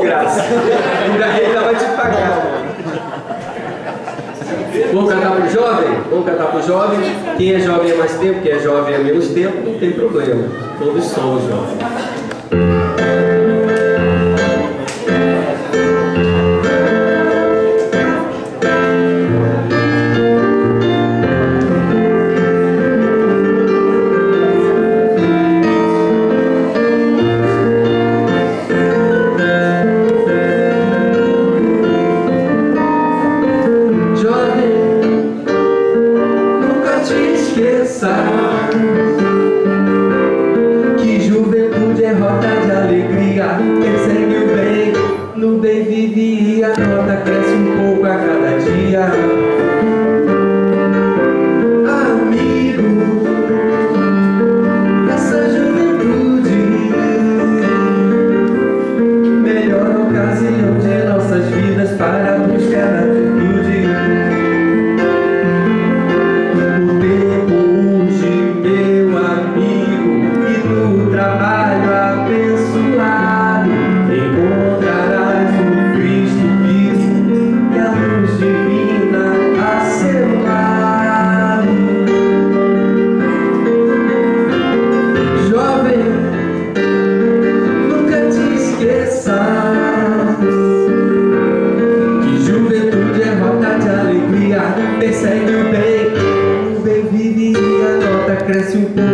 graça. Ainda vai te pagar. Vamos cantar pro jovem? Vamos cantar pro jovem. Quem é jovem há mais tempo, quem é jovem há menos tempo, não tem problema. Todos somos jovens. Que juventude é rota de alegria, persegue o bem, no bem vive e a nota cresce um pouco a cada dia. Amigo, essa juventude, melhor ocasião de nossas vidas para buscar a virtude. Persegue o bem vive e a nota cresce um pouco.